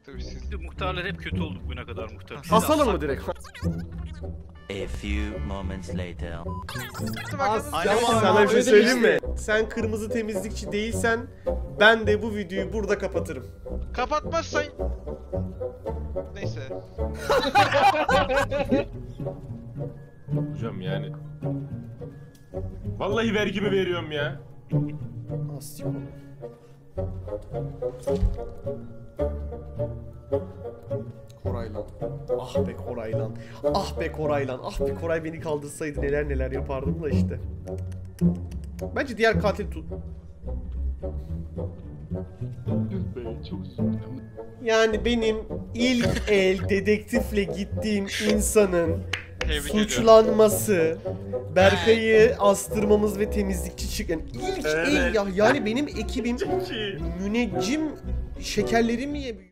Tabii siz. Muhtarlar hep kötü oldu bugüne kadar muhtar. Asalım mı direkt? A few moments later. Sana bir şey söyleyeyim mi? Sen kırmızı temizlikçi değilsen ben de bu videoyu burada kapatırım. Kapatmazsan... Neyse. Hocam yani. Vallahi vergimi veriyorum ya. Astik oğlum. Koraylan. Ah be Koraylan. Ah be Koraylan. Ah be Koray beni kaldırsaydı neler neler yapardım da işte. Bence diğer katil tut. Çok Yani benim ilk el dedektifle gittiğim insanın suçlanması, Berkay'ı astırmamız ve temizlikçi çıkan ilk el ya. Yani benim ekibim müneccim şekerleri mi yemiyor?